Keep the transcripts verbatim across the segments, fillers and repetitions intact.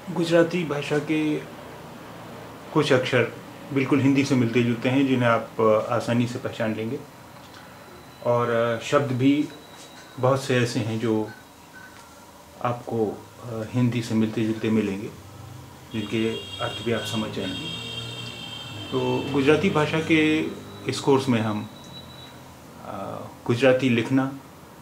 गुजराती भाषा के कुछ अक्षर बिल्कुल हिंदी से मिलते जुलते हैं जिन्हें आप आसानी से पहचान लेंगे, और शब्द भी बहुत से ऐसे हैं जो आपको हिंदी से मिलते जुलते मिलेंगे, जिनके अर्थ भी आप समझ जाएंगे। तो गुजराती भाषा के इस कोर्स में हम गुजराती लिखना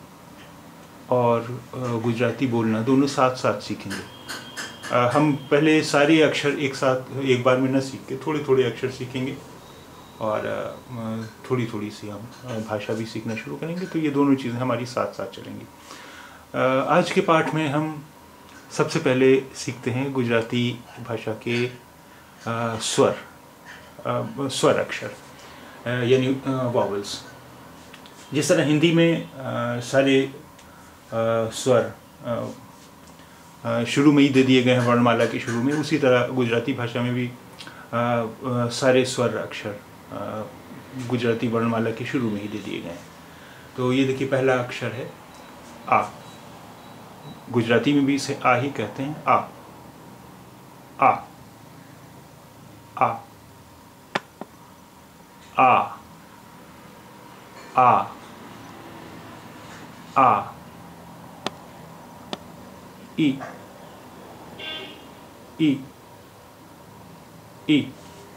और गुजराती बोलना दोनों साथ साथ सीखेंगे। हम पहले सारे अक्षर एक साथ एक बार में न सीख के थोड़े थोड़े अक्षर सीखेंगे और थोड़ी थोड़ी सी हम भाषा भी सीखना शुरू करेंगे। तो ये दोनों चीज़ें हमारी साथ साथ चलेंगी। आज के पाठ में हम सबसे पहले सीखते हैं गुजराती भाषा के स्वर स्वर अक्षर यानी वॉवल्स। जिस तरह हिंदी में सारे स्वर शुरू में ही दे दिए गए हैं वर्णमाला के शुरू में, उसी तरह गुजराती भाषा में भी आ, आ, सारे स्वर अक्षर गुजराती वर्णमाला के शुरू में ही दे दिए गए हैं। तो ये देखिए, पहला अक्षर है आ। गुजराती में भी इसे आ ही कहते हैं। आ आ आ आ आ आ ई ई ई।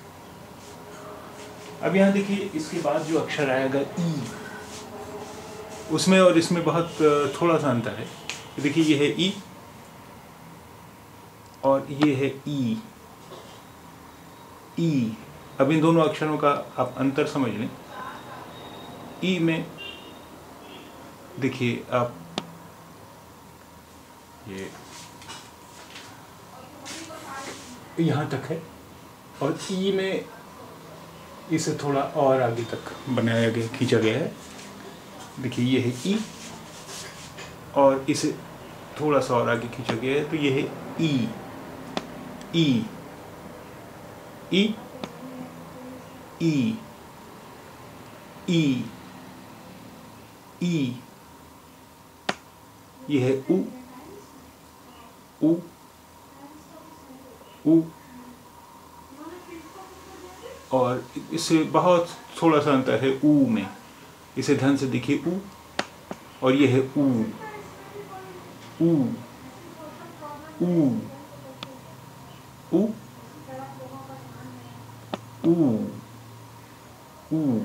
अब यहाँ देखिए, इसके बाद जो अक्षर आएगा ई, उसमें और इसमें बहुत थोड़ा सा अंतर है। देखिए, ये है ई और ये है ई ई। अब इन दोनों अक्षरों का आप अंतर समझ लें। ई में देखिए आप ये यहाँ तक है, और ई में इसे थोड़ा और आगे तक बनाया गया, खींचा गया है। देखिए, ये है ई और इसे थोड़ा सा और आगे खींचा गया है, तो ये है ई ई ई ई ई ई। ये है उ उ उ, और इससे बहुत थोड़ा सा अंतर है ऊ में। इसे ध्यान से देखिए, ऊ, और ये है ऊ ऊ ऊ ऊ ऊ ऊ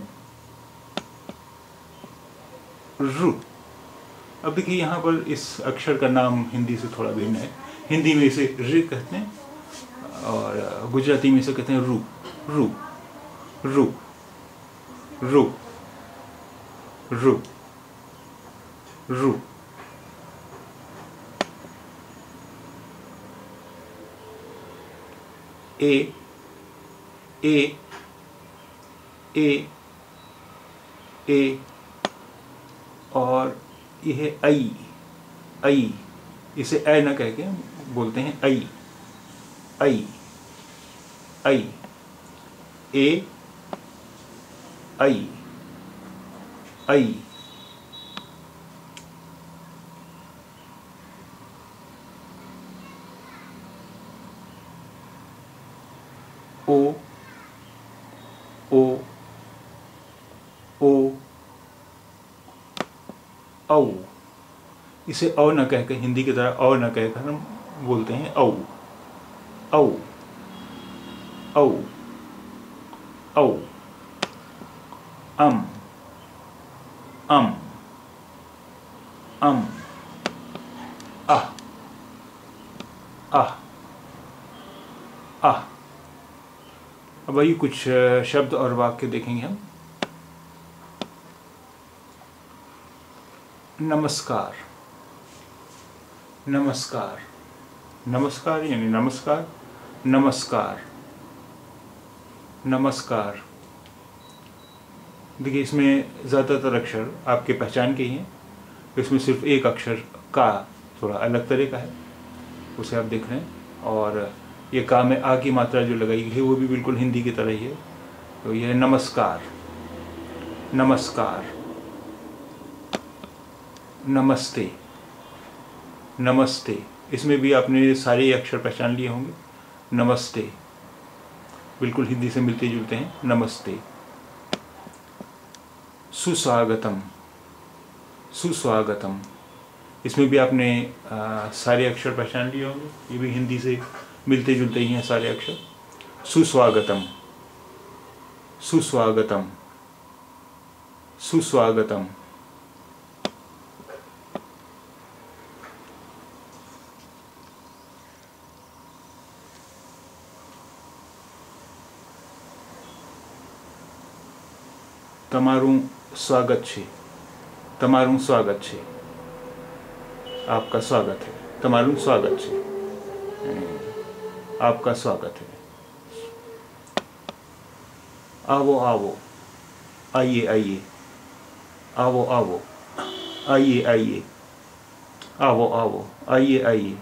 रु। अब देखिए, यहाँ पर इस अक्षर का नाम हिंदी से थोड़ा भिन्न है। हिंदी में इसे रि कहते हैं और गुजराती में इसे कहते हैं रू रू रू रू रू रू। ए ए ए ए, और यह है आई आई। इसे ऐ न कह के बोलते हैं आई आई आई। ए आई आई। ओ ओ ओ औ। इसे औ न कहकर, हिंदी की तरह औ न कहकर हम बोलते हैं औ औ औ औ। अम अम अम आह आह आह। अब वही कुछ शब्द और वाक्य देखेंगे हम। नमस्कार नमस्कार नमस्कार यानी नमस्कार नमस्कार नमस्कार। देखिए, इसमें ज़्यादातर अक्षर आपके पहचान के ही हैं। इसमें सिर्फ एक अक्षर का थोड़ा अलग तरह का है, उसे आप देख रहे हैं। और ये का में आ की मात्रा जो लगाई गई है वो भी बिल्कुल हिंदी की तरह ही है। तो यह है नमस्कार नमस्कार नमस्ते नमस्ते। इसमें भी आपने सारे अक्षर पहचान लिए होंगे। नमस्ते बिल्कुल हिंदी से मिलते जुलते हैं, नमस्ते। सुस्वागतम, सुस्वागतम, इसमें भी आपने आ, सारे अक्षर पहचान लिए होंगे। ये भी हिंदी से मिलते जुलते ही हैं सारे अक्षर। सुस्वागतम, सुस्वागतम, सुस्वागतम। તમારું स्वागत છે, તમારું स्वागत છે, आपका स्वागत है, તમારું स्वागत છે, आपका स्वागत है। आओ आओ, आइए आइए, आओ आओ, आइए आइए, आओ आओ, आइए आइए।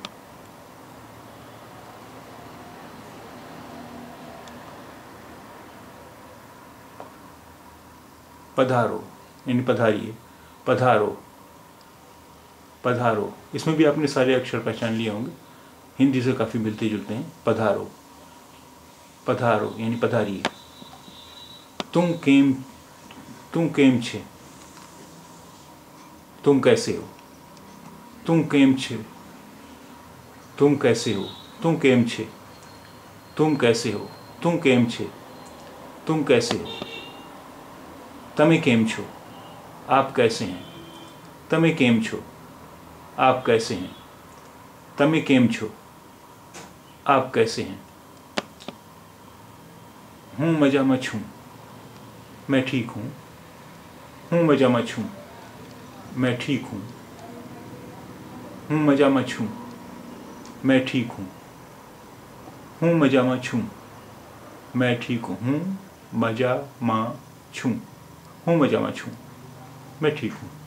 पधारो यानी पधारिए, पधारो, पधारो, इसमें भी आपने सारे अक्षर पहचान लिए होंगे। हिंदी से काफ़ी मिलते जुलते हैं। पधारो, पधारो यानी पधारिए। तुम केम, तुम केम छे, तुम कैसे हो, तुम केम छे, तुम कैसे हो, तुम केम छे, तुम कैसे हो, तुम केम छे, तुम कैसे हो। तमे केम छो, आप कैसे हैं। तमे केम छो, आप कैसे हैं। तमे केम छो, आप कैसे हैं। हूँ मजामा छूं, मैं ठीक हूँ। हूँ मजामा छूं, मैं ठीक हूँ। हूँ मजामा छूं, मैं ठीक हूँ। हूँ मजामा छूं, मैं ठीक हूँ। हूँ मजामा छूं, हूँ मजामा छूं, मैं ठीक हूँ।